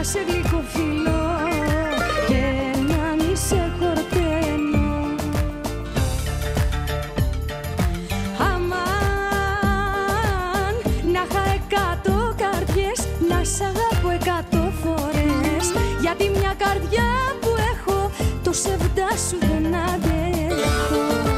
σε γλυκοφιλώ και να μη σε χορταίνω. Αμάν, να είχα 100 καρδιές, να σ' αγαπώ 100 φορές, γιατί μια καρδιά που έχω το σεβδά σου δεν αντέχω.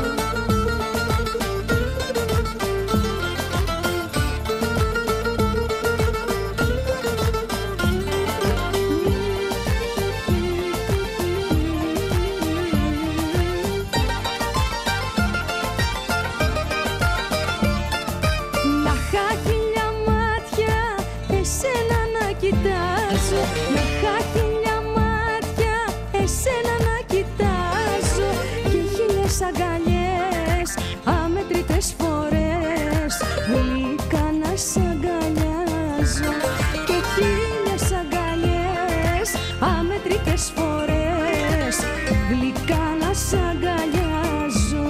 Να είχα 1000 μάτια, εσένα να κοιτάζω, και 1000 αγκαλιές, αμέτρητες φορές, γλυκά να σ' αγκαλιάζω. Και 1000 αγκαλιές, αμέτρητες φορές, γλυκά να σ' αγκαλιάζω.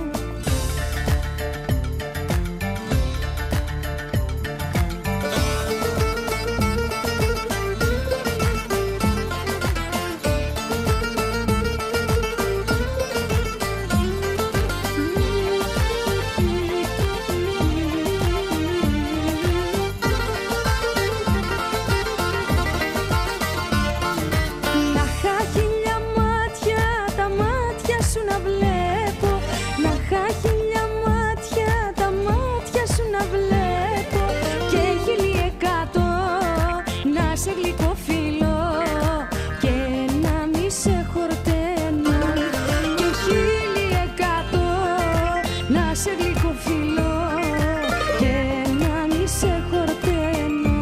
Σε γλυκοφιλώ και να μη σε χορταίνω, και 1100 να σε γλυκοφιλώ και να μη σε χορταίνω.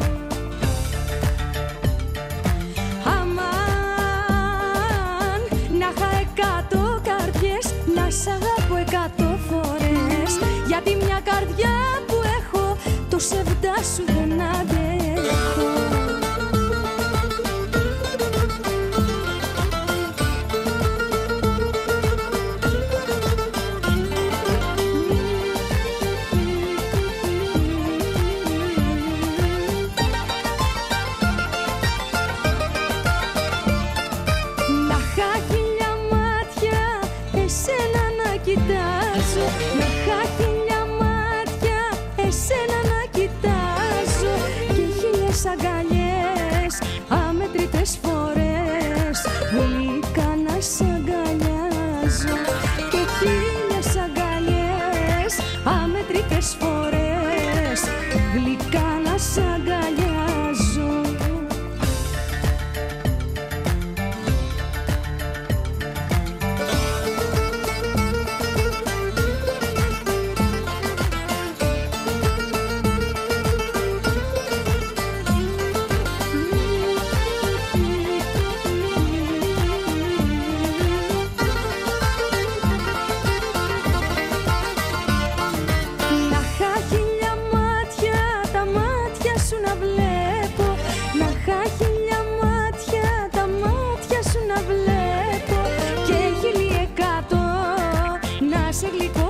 Αμάν, να είχα 100 καρδιές, να σ' αγαπώ 100 φορές, γιατί μια καρδιά που έχω το σεβδά σου δεν αντέχω. Κοιτάζω, να είχα 1000 μάτια, εσένα να κοιτάζω, και 1000 αγκαλιές, αμέτρητες φορές, γλυκά να σ' αγκαλιάζω. Και 1000 αγκαλιές, αμέτρητες φορές, γλυκά να σ' αγκαλιάζω. Σε γλυκό